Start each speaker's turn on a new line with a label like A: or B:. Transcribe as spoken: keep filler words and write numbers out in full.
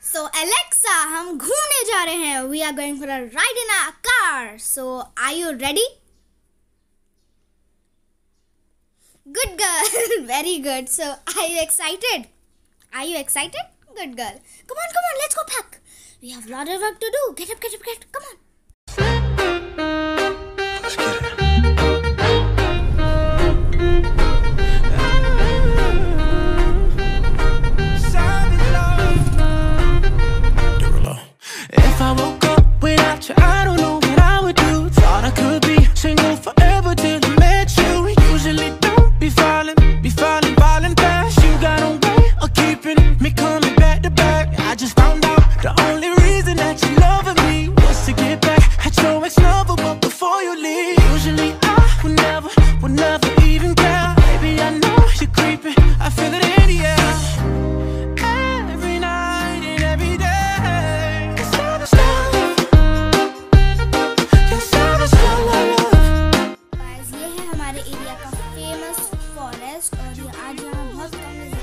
A: So Alexa, हम घूमने जा रहे हैं. We are going for a ride in a car. So are you ready? Good girl. Very good. So are you excited? Are you excited? Good girl. Come on, come on. Let's go back. We have a lot of work to do. Get up, get up, get up. Come on.
B: Let's get it.
C: If I woke up without you, I don't know what I would do. Thought I could be single forever till I met you. Usually don't be falling, be falling, falling fast. You got a way of keeping me coming back to back. I just found out the only reason that you loving me was to get back at your ex-lover, but before you leave, usually I would never, would never even care. Baby, I know you're creeping, I feel it in the air. Every night and every day.
A: Guys, ये है हमारे area का famous forest और ये आज यहाँ बहुत कम